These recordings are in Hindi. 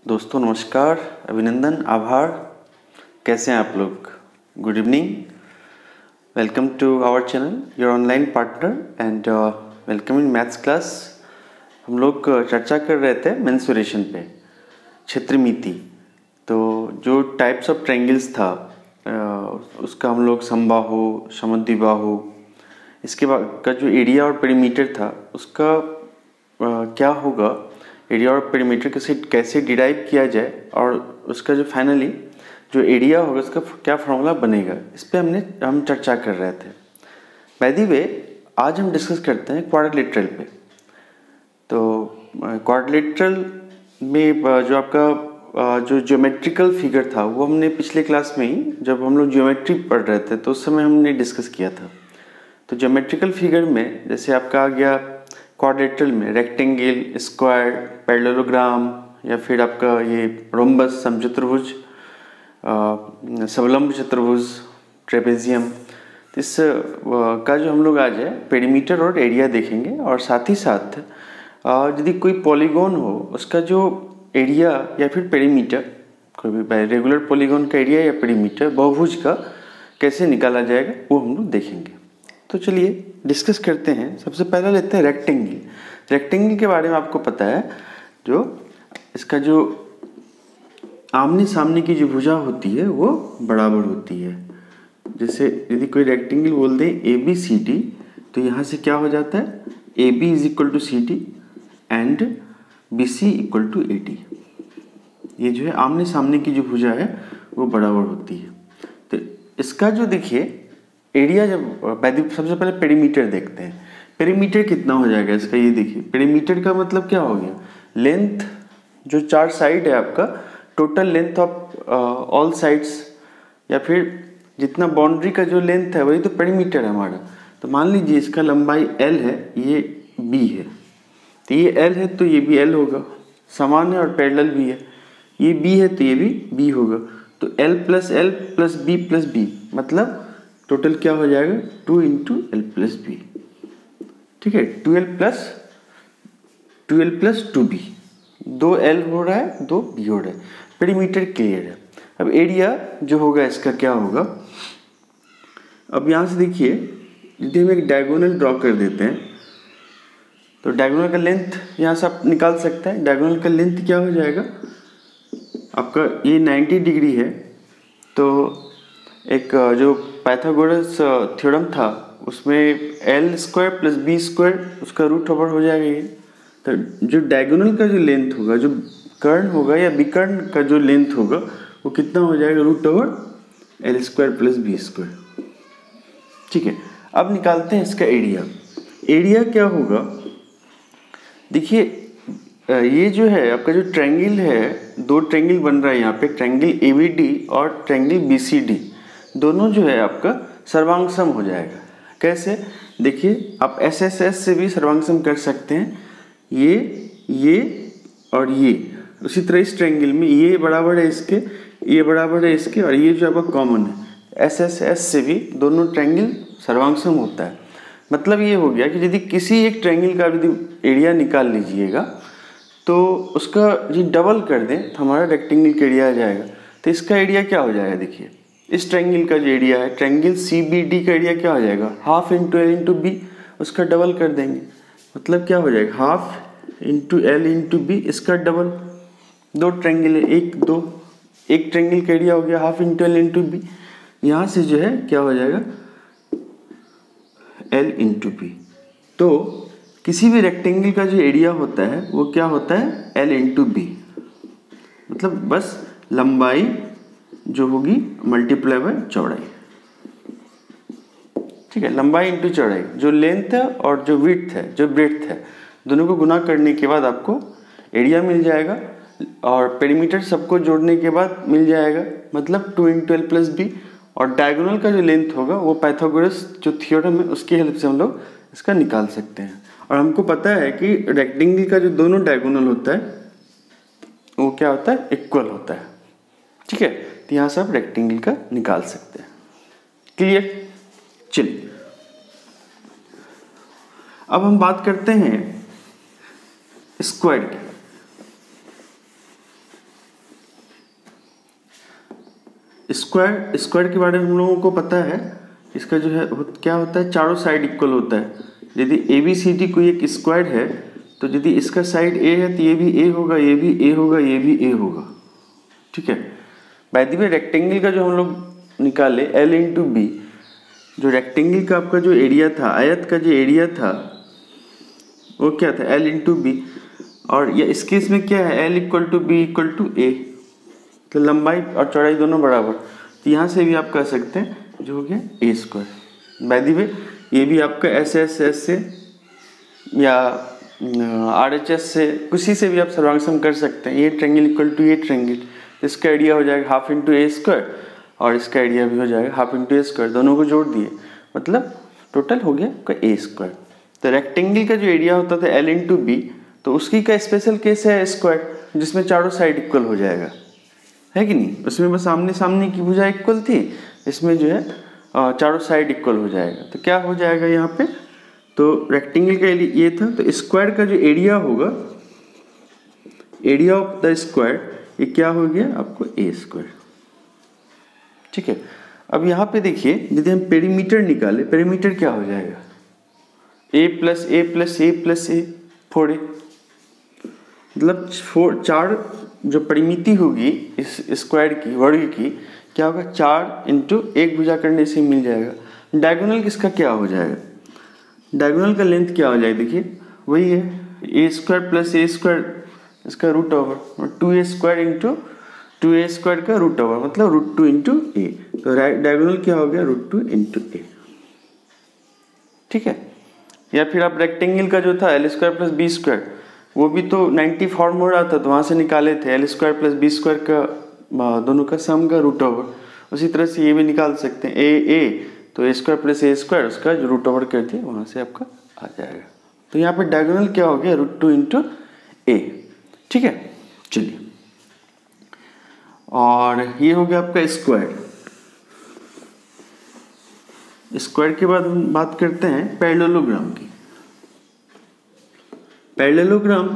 दोस्तों नमस्कार, अभिनंदन, आभार। कैसे हैं आप लोग? Good evening, welcome to our channel your online partner and welcome in maths class. हम लोग चर्चा कर रहे थे मेंसुरेशन पे, क्षेत्रमिति। तो जो टाइप्स ऑफ ट्रायंगल्स था उसका हम लोग समबाहु, समद्विबाहु, इसके बाद का जो एरिया और पेरीमीटर था उसका क्या होगा, एरिया और पेरीमीटर कैसे डिराइव किया जाए और उसका जो फाइनली जो एरिया होगा उसका क्या फॉर्मूला बनेगा, इस पे हम चर्चा कर रहे थे। बाय द वे आज हम डिस्कस करते हैं क्वाड्रिलेटरल पे। तो क्वाड्रिलेटरल में जो आपका जो ज्योमेट्रिकल फिगर था वो हमने पिछले क्लास में ही, जब हम लोग ज्योमेट्री पढ़ रहे थे तो उस समय हमने डिस्कस किया था। तो ज्योमेट्रिकल फिगर में जैसे आपका आ गया क्वाड्रिलेटरल में रेक्टेंगल, स्क्वायर, पैरेललोग्राम या फिर आपका ये रोम्बस, समचतुर्भुज, समलंब चतुर्भुज, ट्रेपेजियम। इस का जो हम लोग आज है पेरीमीटर और एरिया देखेंगे, और साथ ही साथ यदि कोई पॉलीगॉन हो उसका जो एरिया या फिर पेरीमीटर, कोई भी रेगुलर पॉलीगॉन का एरिया या पेरीमीटर बहुभुज का कैसे निकाला जाएगा वो हम लोग देखेंगे। तो चलिए डिस्कस करते हैं। सबसे पहले लेते हैं रेक्टेंगल। रेक्टेंगल के बारे में आपको पता है, जो इसका जो आमने सामने की जो भुजा होती है वो बराबर होती है। जैसे यदि कोई रेक्टेंगल बोल दे ए बी सी डी, तो यहाँ से क्या हो जाता है, A B is equal to C D and B C equal to A D. ये जो है आमने सामने की जो भुजा है वो बराबर होती है। तो इसका जो देखिए एरिया, जब सबसे पहले पेरीमीटर देखते हैं। पेरीमीटर कितना हो जाएगा इसका, ये देखिए पेरीमीटर का मतलब क्या हो गया, लेंथ जो चार साइड है आपका, total length of all sides, या फिर जितना बाउंड्री का जो लेंथ है वही तो पेरीमीटर है हमारा। तो मान लीजिए इसका लंबाई L है, ये B है, तो ये L है तो ये भी L होगा, समान है और पैरेलल भी है। ये B है तो ये भी B होगा। तो L plus L plus B plus B, मतलब टोटल क्या हो जाएगा 2 इंटू एल प्लस बी। ठीक है, 2L प्लस 2B, 2L हो रहा है 2B हो रहा है। पेरीमीटर क्लियर है। अब एरिया जो होगा इसका क्या होगा, अब यहाँ से देखिए यदि हम एक डायगोनल ड्रॉ कर देते हैं तो डायगोनल का लेंथ यहाँ से आप निकाल सकते हैं। डायगोनल का लेंथ क्या हो जाएगा आपका, ये 90 डिग्री है, तो एक जो पाइथागोरस थ्योरम था उसमें L square plus B square उसका रूट ओवर हो जाएगा ये। तो जो डायगोनल का जो लेंथ होगा, जो कर्ण होगा या विकर्ण का जो लेंथ होगा वो कितना हो जाएगा, root over L square plus B square. ठीक है, अब निकालते हैं इसका एरिया। एरिया क्या होगा, देखिए ये जो है आपका जो ट्रायंगल है, दो ट्रायंगल बन रहा है यहाँ पे, ट्रायंगल एबीडी और ट्रायंगल बीसीडी, दोनों जो है आपका सर्वांगसम हो जाएगा। कैसे, देखिए आप एस से भी सर्वांगसम कर सकते हैं, ये और ये। उसी तरह इस ट्रायंगल में ये बराबर है इसके, ये बराबर है इसके, और ये जो आपका कॉमन है, एस से भी दोनों ट्रायंगल सर्वांगसम होता है। मतलब ये हो गया कि यदि किसी एक ट्रायंगल का यदि एरिया निकाल लीजिएगा तो उसका यदि डबल कर दें तो हमारा रेक्टेंगल का एरिया आ जाएगा। तो इसका एरिया क्या हो जाएगा, देखिए इस ट्रायंगल का जो एरिया है, ट्रायंगल सी बी डी का एरिया क्या हो जाएगा, half into L into B, उसका डबल कर देंगे। मतलब क्या हो जाएगा, half into L into B, इसका डबल। दो ट्रायंगल है, एक ट्रायंगल का एरिया हो गया half into L into B, यहाँ से जो है क्या हो जाएगा एल इंटू बी। तो किसी भी रेक्टेंगल का जो एरिया होता है वो क्या होता है, एल इंटू बी, मतलब बस लंबाई जो होगी मल्टीप्लाई बाय चौड़ाई। ठीक है, लंबाई इंटू चौड़ाई, जो लेंथ है और जो विड्थ है, जो ब्रेड्थ है, दोनों को गुना करने के बाद आपको एरिया मिल जाएगा, और पेरीमीटर सबको जोड़ने के बाद मिल जाएगा, मतलब 2 इंटू एल प्लस बी। और डायगोनल का जो लेंथ होगा वो पाइथागोरस जो थ्योरम है उसकी हेल्प से हम लोग इसका निकाल सकते हैं। और हमको पता है कि रेक्टेंगल का जो दोनों डायगोनल होता है वो क्या होता है, इक्वल होता है। ठीक है, तो यहाँ से आप रेक्टेंगल का निकाल सकते हैं। क्लियर, चलिए अब हम बात करते हैं स्क्वायर की। स्क्वायर, स्क्वायर के बारे में हम लोगों को पता है, इसका जो है क्या होता है, चारों साइड इक्वल होता है। यदि ए बी सी डी कोई एक स्क्वायर है तो यदि इसका साइड ए है तो ये भी ए होगा, ये भी ए होगा, ये भी ए होगा। ठीक है। बाय द वे रेक्टेंगल का जो हम लोग निकाले एल इंटू बी, जो रेक्टेंगल का आपका जो एरिया था, आयत का जो एरिया था वो क्या था, एल इंटू बी। और ये इस केस में क्या है, L equal to B equal to A, तो लंबाई और चौड़ाई दोनों बराबर। तो यहाँ से भी आप कह सकते हैं जो हो गया A square. By the way ये भी आपका एस एस एस से या आर एच एस से किसी से भी आप सर्वांगसम कर सकते हैं। ये ट्रेंगल इक्वल टू ये ट्रेंगल, इसका एरिया हो जाएगा हाफ इंटू ए स्क्वायर और इसका एरिया भी हो जाएगा हाफ इंटू ए स्क्वायर, दोनों को जोड़ दिए मतलब टोटल हो गया आपका ए स्क्वायर। तो रेक्टेंगल का जो एरिया होता था एल इंटू बी, तो उसकी का स्पेशल केस है स्क्वायर, जिसमें चारों साइड इक्वल हो जाएगा, है कि नहीं। उसमें बस सामने सामने की भुजा इक्वल थी, इसमें जो है चारों साइड इक्वल हो जाएगा। तो क्या हो जाएगा यहाँ पे, तो रेक्टेंगल का ये था, तो स्क्वायर का जो एरिया होगा, एरिया ऑफ द स्क्वायर, ये क्या हो गया आपको ए स्क्वायर। ठीक है। अब यहाँ पे देखिए यदि हम पेरीमीटर निकाले, पेरीमीटर क्या हो जाएगा, A plus A plus A plus A 4a, मतलब 4 जो परिमिति होगी इस स्क्वायर की, वर्ग की, क्या होगा 4 इंटू एक भुजा करने से मिल जाएगा। डायगोनल किसका क्या हो जाएगा, डायगोनल का लेंथ क्या हो जाएगा, देखिए वही है A square plus A square इसका root over 2a square into 2a square का रूट ओवर, मतलब √2 इंटू ए। तो डायगोनल क्या हो गया √2 इंटू ए। ठीक है। या फिर आप रेक्टेंगल का जो था L square plus B square, वो भी तो 90 फॉर्म हो रहा था, तो वहाँ से निकाले थे L square plus B square का दोनों का सम का रूट ओवर। उसी तरह से ये भी निकाल सकते हैं ए तो A square plus A square, उसका जो रूट ओवर करते हैं वहाँ से आपका आ जाएगा। तो यहाँ पे डायगोनल क्या हो गया √2 इंटू ए। ठीक है। चलिए, और ये हो गया आपका स्क्वायर। स्क्वायर के बाद हम बात करते हैं पैरेललोग्राम की। पैरेललोग्राम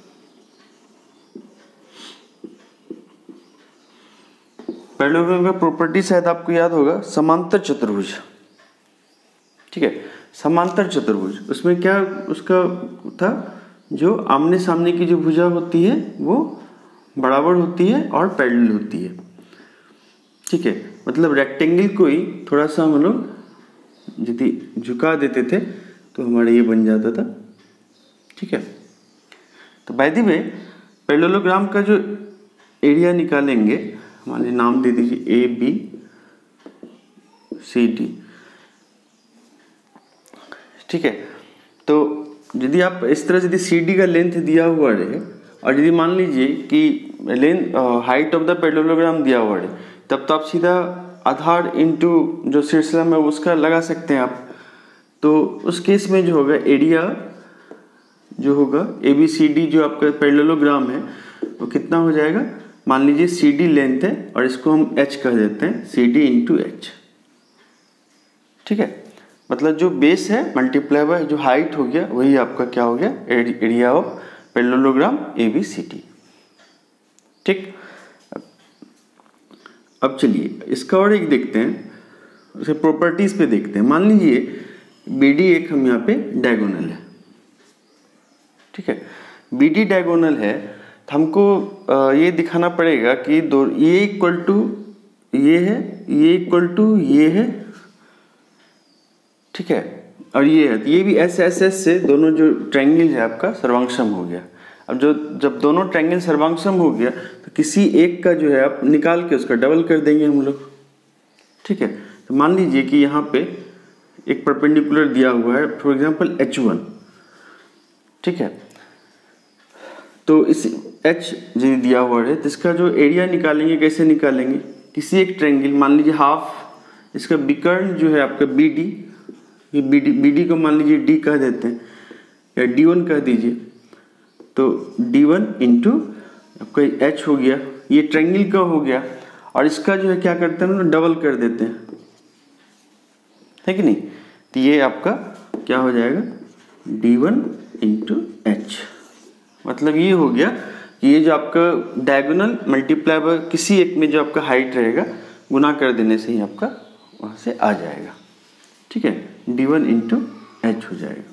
का प्रॉपर्टी शायद आपको याद होगा, समांतर चतुर्भुज। ठीक है। समांतर चतुर्भुज, उसमें क्या उसका था, जो आमने सामने की जो भुजा होती है वो बराबर होती है और पैरेलल होती है। ठीक है। मतलब रेक्टेंगल को ही थोड़ा सा हम लोग यदि झुका देते थे तो हमारा ये बन जाता था। ठीक है। तो बाय द वे पैरेललोग्राम का जो एरिया निकालेंगे, हमारे नाम दे दीजिए ए बी सी डी। ठीक है। तो यदि आप इस तरह यदि सी डी का लेंथ दिया हुआ रहे और यदि मान लीजिए कि length height of the parallelogram दिया हुआ रहे, तब तो आप सीधा आधार इंटू जो शीर्षलंब है उसका लगा सकते हैं आप। तो उस केस में जो होगा एरिया जो होगा ए बी सी डी जो आपका पैरेललोग्राम है वो कितना हो जाएगा, मान लीजिए सी डी लेंथ है और इसको हम एच कह देते हैं, सी डी इंटू एच। ठीक है। मतलब जो बेस है मल्टीप्लाई बाय जो हाइट हो गया वही आपका क्या हो गया, area of parallelogram A B C D. ठीक। अब चलिए इसका और एक देखते हैं, उसे प्रॉपर्टीज पे देखते हैं। मान लीजिए बी डी एक हम यहाँ पे डायगोनल है। ठीक है। बी डी डायगोनल है तो हमको ये दिखाना पड़ेगा कि दो ये इक्वल टू ये है, ये इक्वल टू ये है। ठीक है। और ये है, ये भी एस एस एस से दोनों जो ट्रायंगल है आपका सर्वांगसम हो गया। अब जब दोनों ट्रायंगल सर्वांगसम हो गया तो किसी एक का जो है आप निकाल के उसका डबल कर देंगे हम लोग। ठीक है। तो मान लीजिए कि यहाँ पे एक परपेंडिकुलर दिया हुआ है, फॉर एग्जांपल H1। ठीक है। तो इस H जो दिया हुआ है तो इसका जो एरिया निकालेंगे, कैसे निकालेंगे, किसी एक ट्रायंगल मान लीजिए हाफ इसका विकर्ण जो है आपका BD, ये BD को मान लीजिए D कह देते हैं या D1 कह दीजिए। तो D1 इंटू आपका H हो गया, ये ट्रायंगल का हो गया, और इसका जो है क्या करते हैं डबल कर देते हैं, है कि नहीं। तो ये आपका क्या हो जाएगा D1 इंटू H। मतलब ये हो गया कि ये जो आपका डायगोनल मल्टीप्लाई बाय किसी एक में जो आपका हाइट रहेगा गुना कर देने से ही आपका वहाँ से आ जाएगा, ठीक है, d1 इंटू एच हो जाएगा,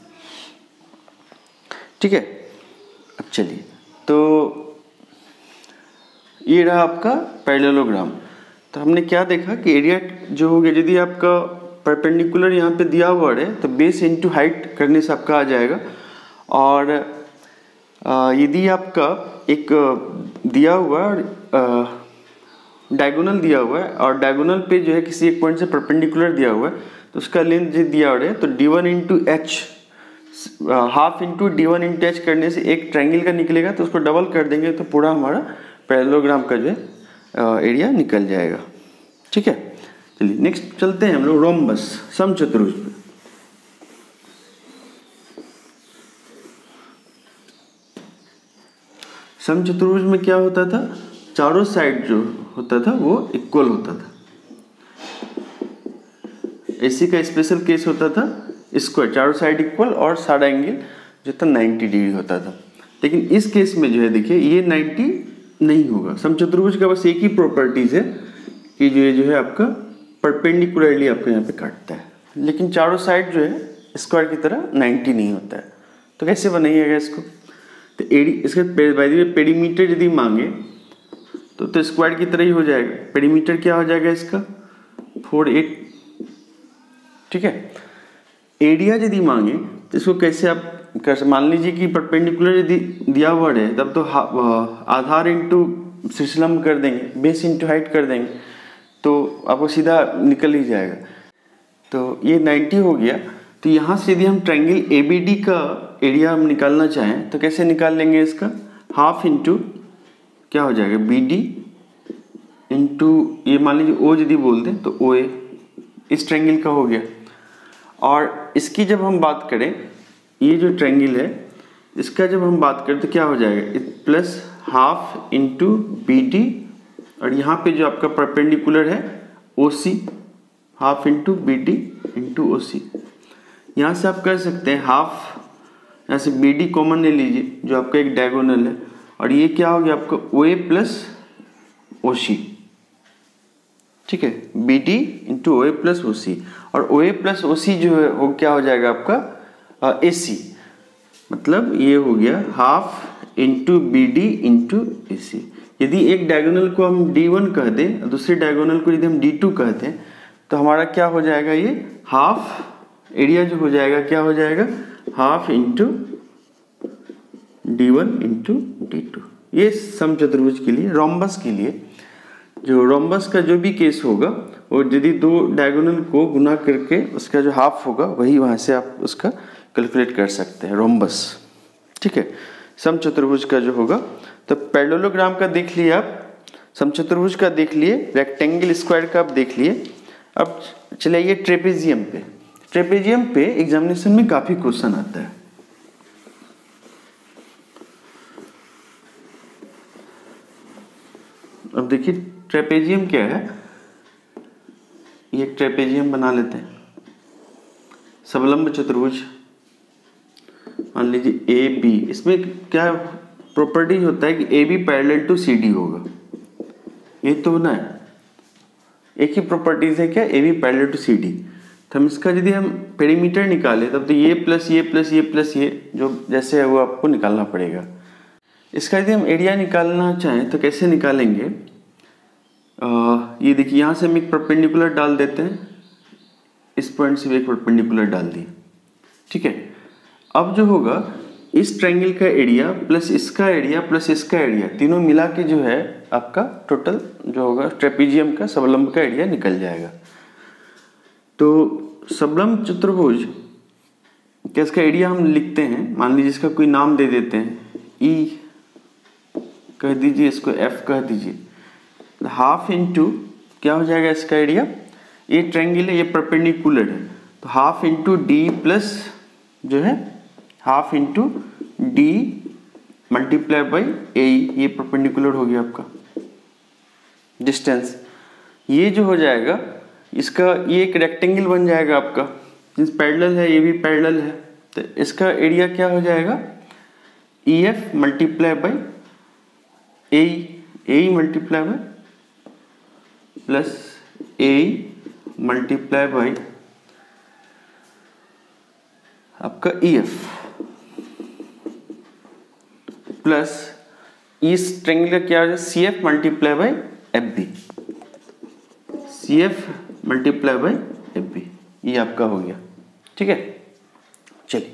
ठीक है। अब चलिए, तो ये रहा आपका पैरेललोग्राम। तो हमने क्या देखा कि एरिया जो हो गया, यदि आपका परपेंडिकुलर यहाँ पे दिया हुआ है तो बेस इंटू हाइट करने से आपका आ जाएगा, और यदि आपका एक दिया हुआ डायगोनल दिया हुआ है और डायगोनल पे जो है किसी एक पॉइंट से परपेंडिकुलर दिया हुआ है तो उसका लेंथ जो दिया हुआ है तो d1 into H, half into d1 into H करने से एक ट्रायंगल का निकलेगा, तो उसको डबल कर देंगे तो पूरा हमारा पैरेललोग्राम का जो है एरिया निकल जाएगा, ठीक है। चलिए नेक्स्ट चलते हैं हम लोग रोम्बस, समचतुर्भुज पे। समचतुर्भुज में क्या होता था, चारों साइड जो होता था वो इक्वल होता था। एसी का स्पेशल केस होता था स्क्वायर, चारों साइड इक्वल और सारा एंगल जो था 90 डिग्री होता था। लेकिन इस केस में जो है देखिए ये 90 नहीं होगा। समचतुर्भुज का बस एक ही प्रॉपर्टीज है कि जो है आपका परपेंडिकुलरली आपको यहाँ पे काटता है, लेकिन चारों साइड जो है स्क्वायर की तरह 90 नहीं होता है। तो कैसे बनाइएगा इसको, तो इसके पेरीमीटर यदि मांगे तो स्क्वायर की तरह ही हो जाएगा। पेरीमीटर क्या हो जाएगा इसका 48, ठीक है। एरिया यदि मांगे तो इसको कैसे आप कर, मान लीजिए कि परपेंडिकुलर यदि दिया हुआ है तब तो आधार इंटू शीर्षलंब कर देंगे, बेस इंटू हाइट कर देंगे तो आपको सीधा निकल ही जाएगा। तो ये 90 हो गया। तो यहाँ से यदि हम ट्रायंगल ABD का एरिया हम निकालना चाहें तो कैसे निकाल लेंगे इसका, हाफ इंटू क्या हो जाएगा BD इंटू ये मान लीजिए O यदि बोल दें तो OA, इस ट्रायंगल का हो गया। और इसकी जब हम बात करें, ये जो ट्रायंगल है इसका जब हम बात करें तो क्या हो जाएगा प्लस हाफ इंटू BD, और यहाँ पे जो आपका परपेंडिकुलर है OC, half into BD into OC। यहाँ से आप कर सकते हैं हाफ, यहाँ से BD कॉमन ले लीजिए जो आपका एक डायगोनल है, और ये क्या हो गया आपका OA प्लस OC, ठीक है, BD into OA plus OC। और OA प्लस OC जो है वो क्या हो जाएगा आपका AC, मतलब ये हो गया half into BD into AC। यदि एक डायगोनल को हम D1 कह दें और दूसरे डायगोनल को यदि हम D2 कहते हैं तो हमारा क्या हो जाएगा, ये हाफ एरिया जो हो जाएगा क्या हो जाएगा half into D1 into D2। ये समचतुर्भुज के लिए, रोम्बस के लिए, जो रोम्बस का जो भी केस होगा वो यदि दो डायगोनल को गुना करके उसका जो हाफ होगा वही वहाँ से आप उसका कैलकुलेट कर सकते हैं रोम्बस, ठीक है। समचतुर्भुज का जो होगा तो पैरेललोग्राम का देख लिए आप, समचतुर्भुज का देख लिए, रेक्टेंगल स्क्वायर का आप देख लिए। अब चलिए ट्रेपेजियम पे। ट्रेपेजियम पे एग्जामिनेशन में काफ़ी क्वेश्चन आता है। अब देखिए ट्रेपेजियम क्या है, ये ट्रेपेजियम बना लेते हैं। सबलंब चतुर्भुज मान लीजिए AB, इसमें क्या प्रॉपर्टी होता है कि AB पैरेलल टू CD होगा, ये तो ना है, एक ही प्रॉपर्टीज है क्या AB पैरेलल टू CD। तो हम इसका यदि हम पेरीमीटर निकाले तब तो ये प्लस ये प्लस ये प्लस ये जो जैसे है वो आपको निकालना पड़ेगा। इसका यदि हम एरिया निकालना चाहें तो कैसे निकालेंगे, ये देखिए यहाँ से हम एक परपेंडिकुलर डाल देते हैं, इस पॉइंट से भी एक परपेंडिकुलर डाल दिए, ठीक है। अब जो होगा इस ट्रायंगल का एरिया प्लस इसका एरिया प्लस इसका एरिया तीनों मिला के जो है आपका टोटल जो होगा ट्रेपेजियम का सबलंब का एरिया निकल जाएगा। तो सबलंब चतुर्भुज क्या इसका एरिया हम लिखते हैं, मान लीजिए इसका कोई नाम दे देते हैं, E कह दीजिए, इसको F कह दीजिए। हाफ इंटू क्या हो जाएगा इसका एरिया, ये ट्रायंगल है ये परपेंडिकुलर है तो हाफ इंटू D प्लस जो है half into D multiply by A, ये परपेंडिकुलर हो गया आपका डिस्टेंस। ये जो हो जाएगा इसका ये एक रेक्टेंगल बन जाएगा आपका, जिस पैरेलल है ये भी पैरेलल है, तो इसका एरिया क्या हो जाएगा EF multiply by AE multiply by plus A multiply by आपका ई एफ प्लस इस ट्रायंगल क्या हो जाए C F multiply by F B, C F multiply by F B, ये आपका हो गया। ठीक है, चलिए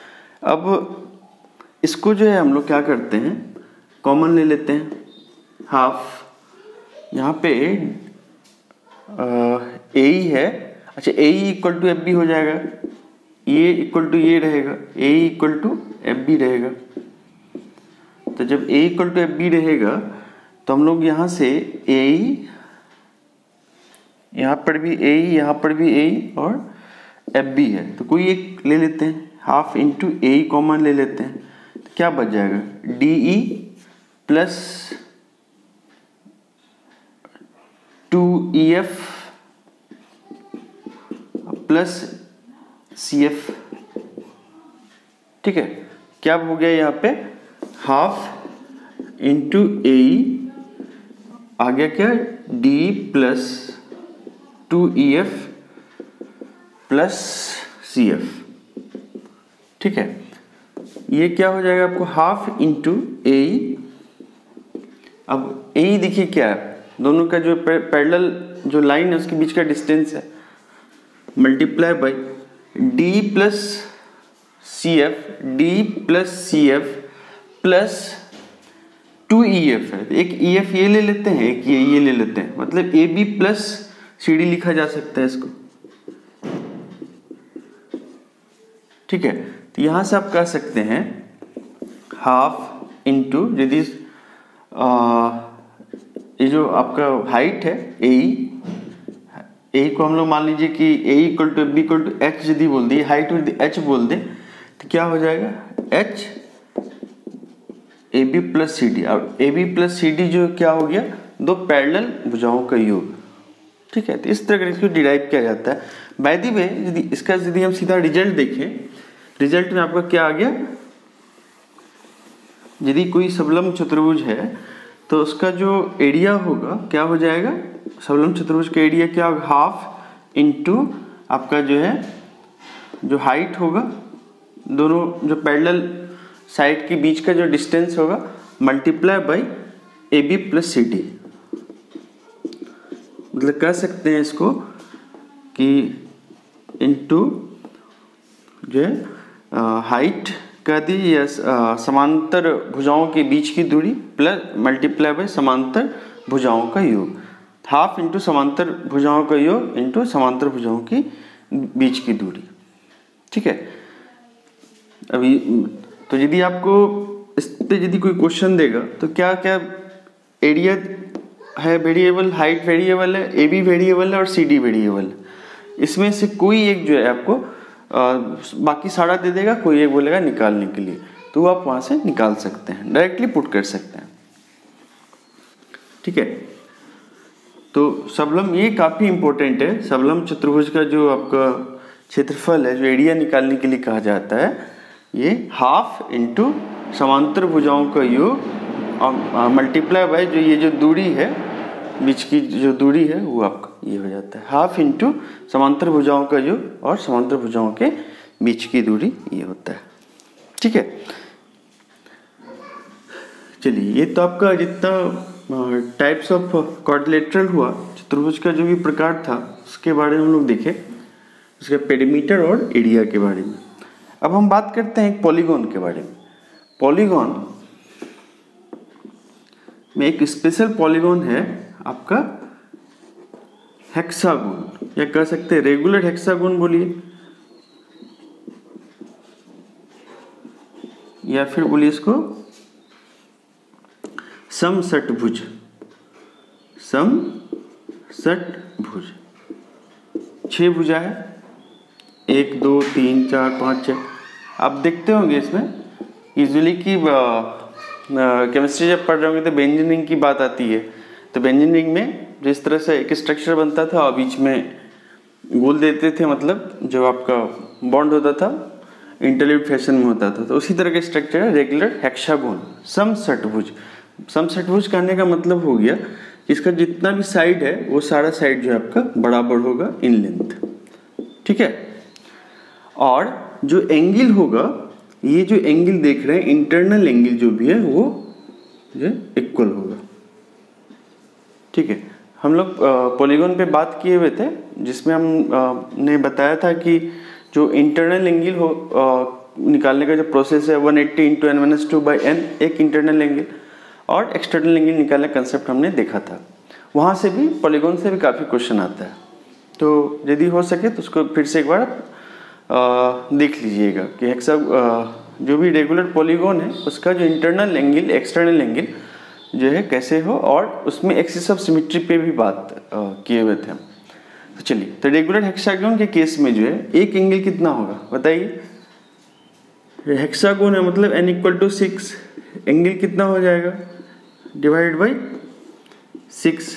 अब इसको जो है हम लोग क्या करते हैं, कॉमन ले लेते हैं, हाफ यहाँ पे ए ही है, अच्छा A equal to F B हो जाएगा, ये इक्वल टू ये रहेगा, A equal to F B रहेगा। तो जब A equal to F B रहेगा तो हम लोग यहाँ से ए, यहाँ पर भी ए, यहाँ पर भी ए और एफ बी है, तो कोई एक ले लेते हैं, हाफ इंटू ए कॉमन ले लेते हैं, तो क्या बच जाएगा D E plus 2EF plus CF। ठीक है, क्या हो गया यहाँ पे हाफ इंटू ए आ गया क्या D plus 2EF plus CF। ठीक है, ये क्या हो जाएगा आपको हाफ इंटू ए, अब ए देखिए क्या है, दोनों का जो पैरेलल जो लाइन है उसके बीच का डिस्टेंस है, multiply by D plus C F, D plus C F plus 2EF है, एक EF ये ले लेते हैं, एक ये ले लेते हैं, मतलब AB प्लस CD लिखा जा सकता है इसको। ठीक है, तो यहां से आप कह सकते हैं हाफ इंटू, यदि ये जो आपका हाइट है ए को हम लोग मान लीजिए कि A equal to B equal to H यदि बोल दिए, हाइट यदि एच बोल दे तो क्या हो जाएगा H A B plus C D. अब A B plus C D जो क्या हो गया, दो पैरेलल भुजाओं का योग। ठीक है, तो इस तरह इसको डिराइव किया जाता है। बाय द वे यदि हम सीधा रिजल्ट देखें, रिजल्ट में आपका क्या आ गया, यदि कोई सबलम्ब चतुर्भुज है तो उसका जो एरिया होगा क्या हो जाएगा, सबलम्ब चतुर्भुज का एरिया क्या होगा, हाफ इंटू आपका जो है जो हाइट होगा, दोनों जो पैरेलल साइड के बीच का जो डिस्टेंस होगा, multiply by A B plus C D. मतलब कह सकते हैं इसको कि इंटू जो है हाइट कह दी या समांतर भुजाओं के बीच की दूरी प्लस मल्टीप्लाई बाई समांतर भुजाओं का योग, हाफ इंटू समांतर भुजाओं का योग इंटू समांतर भुजाओं की बीच की दूरी। ठीक है, अभी तो यदि आपको इस पे यदि कोई क्वेश्चन देगा तो क्या क्या एरिया है वेरिएबल, हाइट वेरिएबल है, ए बी वेरिएबल है और सी डी वेरिएबल है, इसमें से कोई एक जो है आपको बाकी सारा दे देगा, कोई एक बोलेगा निकालने के लिए, तो आप वहां से निकाल सकते हैं, डायरेक्टली पुट कर सकते हैं। ठीक है, तो सबलम्ब ये काफ़ी इंपॉर्टेंट है, सबलम्ब चतुर्भुज का जो आपका क्षेत्रफल है, जो एरिया निकालने के लिए कहा जाता है, ये हाफ इंटू समांतर भुजाओं का योग और मल्टीप्लाई बाय जो ये जो दूरी है, बीच की जो दूरी है वो आपका ये हो जाता है, हाफ इंटू समांतर भुजाओं का योग और समांतर भुजाओं के बीच की दूरी ये होता है। ठीक है, चलिए ये तो आपका जितना टाइप्स ऑफ क्वाड्रिलेटरल हुआ, चतुर्भुज का जो भी प्रकार था उसके बारे में हम लोग देखे, उसके पेरीमीटर और एरिया के बारे में। अब हम बात करते हैं एक पॉलीगॉन के बारे में। पॉलीगॉन में एक स्पेशल पॉलीगॉन है आपका हेक्सागोन, या कह सकते हैं रेगुलर हेक्सागोन बोलिए, या फिर बोलिए इसको समषटभुज, समषटभुज। 6 भुजा है, 1 2 3 4 5 6। आप देखते होंगे इसमें यूजुअली कि केमिस्ट्री जब पढ़ रहे होंगे तो बेंजीनिंग की बात आती है, तो बेंजीनिंग में जिस तरह से एक स्ट्रक्चर बनता था और बीच में गोल देते थे, मतलब जो आपका बॉन्ड होता था इंटरलीव्ड फैशन में होता था, तो उसी तरह का स्ट्रक्चर है रेगुलर हेक्सागोन, समषटभुज। समषटभुज कहने का मतलब हो गया इसका जितना भी साइड है वो सारा साइड जो है आपका बराबर होगा इन लेंथ, ठीक है। और जो एंगल होगा, ये जो एंगल देख रहे हैं इंटरनल एंगल जो भी है वो जो इक्वल होगा, ठीक है। हम लोग पॉलीगॉन पे बात किए हुए थे जिसमें हम ने बताया था कि जो इंटरनल एंगल हो निकालने का जो प्रोसेस है 180 इंटू n-2/n एक इंटरनल एंगल, और एक्सटर्नल एंगल निकालने का कंसेप्ट हमने देखा था। वहाँ से भी पॉलीगॉन से भी काफ़ी क्वेश्चन आता है, तो यदि हो सके तो उसको फिर से एक बार देख लीजिएगा कि जो भी रेगुलर पॉलीगॉन है उसका जो इंटरनल एंगल एक्सटर्नल एंगल जो है कैसे हो, और उसमें एक्सिस ऑफ सिमेट्री पे भी बात किए हुए थे हम। तो चलिए, तो रेगुलर हेक्सागोन के केस में जो है एक एंगल कितना होगा बताइए। हेक्सागोन है मतलब n=6, एंगल कितना हो जाएगा डिवाइड बाई 6,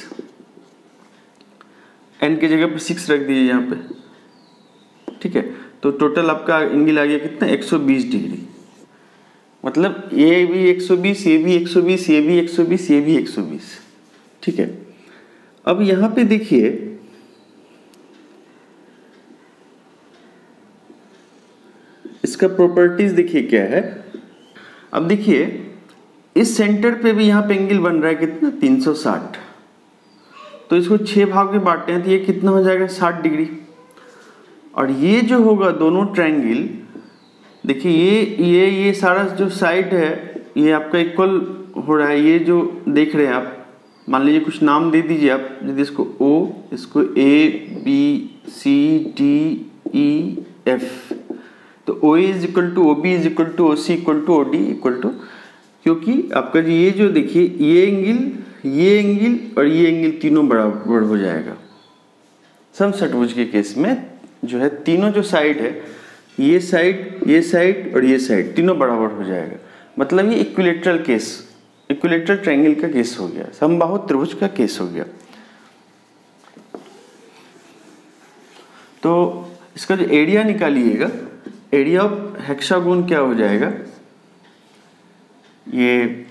n की जगह पे 6 रख दीजिए यहाँ पे, ठीक है। तो टोटल आपका एंगल आ गया कितना 120 डिग्री, मतलब ये भी 120, ये भी 120, ये भी 120, ये भी 120, ठीक है। अब यहाँ पे देखिए इसका प्रॉपर्टीज देखिए क्या है। अब देखिए इस सेंटर पे भी यहाँ पे एंगल बन रहा है कितना 360, तो इसको 6 भाग में बांटते हैं तो ये कितना हो जाएगा 60 डिग्री। और ये जो होगा दोनों ट्रायंगल, देखिए ये सारा जो साइड है ये आपका इक्वल हो रहा है। ये जो देख रहे हैं आप, मान लीजिए कुछ नाम दे दीजिए आप, यदि इसको O, इसको A B C D E F, तो OA is equal to OB is equal to OC equal to OD equal to, क्योंकि आपका ये जो देखिए ये एंगल और ये एंगल तीनों बराबर हो जाएगा। समषट्भुज के केस में जो है तीनों जो साइड है, ये साइड और ये साइड तीनों बराबर हो जाएगा, मतलब ये इक्विलेटरल ट्रायंगल का केस हो गया, समबाहु त्रिभुज का केस हो गया। तो इसका जो एरिया निकालिएगा, एरिया ऑफ हेक्सागोन क्या हो जाएगा, ये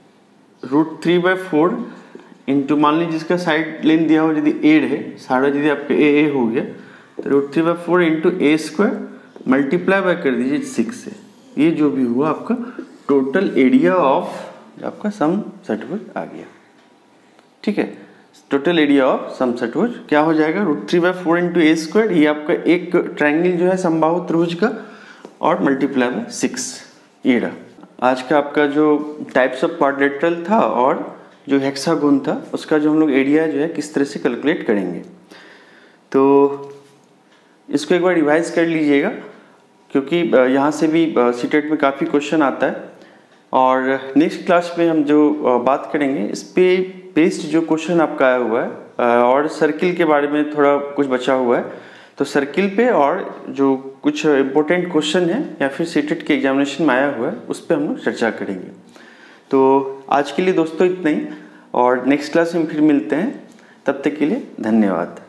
√3/4 इंटू, मान लीजिए जिसका साइड लेंथ दिया हो यदि 8 है, सारा यदि आपका ए हो गया तो √3/4 इंटू a² मल्टीप्लाई बाय कर दीजिए 6 से, ये जो भी हुआ आपका टोटल एरिया ऑफ आपका समषट्भुज आ गया, ठीक है। टोटल एरिया ऑफ समषट्भुज क्या हो जाएगा √3/4 इंटू a², ये आपका एक ट्रायंगल जो है समबाहु त्रिभुज का, और मल्टीप्लाई बाय 6, ये रहा। आज का आपका जो टाइप्स ऑफ क्वाड्रिलेटरल था और जो हेक्सागोन था उसका जो हम लोग एरिया जो है किस तरह से कैलकुलेट करेंगे, तो इसको एक बार रिवाइज कर लीजिएगा, क्योंकि यहाँ से भी सीटेट में काफ़ी क्वेश्चन आता है। और नेक्स्ट क्लास में हम जो बात करेंगे इस पे बेस्ड जो क्वेश्चन आपका आया हुआ है, और सर्किल के बारे में थोड़ा कुछ बचा हुआ है, तो सर्किल पे और जो कुछ इम्पोर्टेंट क्वेश्चन है या फिर सीटेट के एग्जामिनेशन में आया हुआ है उस पर हम लोग चर्चा करेंगे। तो आज के लिए दोस्तों इतना ही, और नेक्स्ट क्लास में फिर मिलते हैं, तब तक के लिए धन्यवाद।